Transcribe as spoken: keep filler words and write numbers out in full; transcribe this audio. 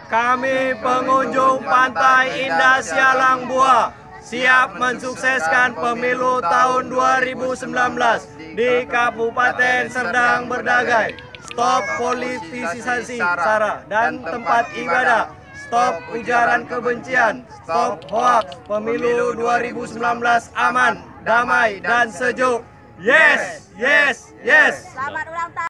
Kami pengunjung Pantai Indah Sialang Bua siap mensukseskan pemilu tahun dua ribu sembilan belas di Kabupaten Serdang Berdagai. Stop politisasi SARA dan tempat ibadah. Stop ujaran kebencian. Stop hoaks. Pemilu dua ribu sembilan belas aman, damai, dan sejuk. Yes, yes, yes. Selamat ulang tahun.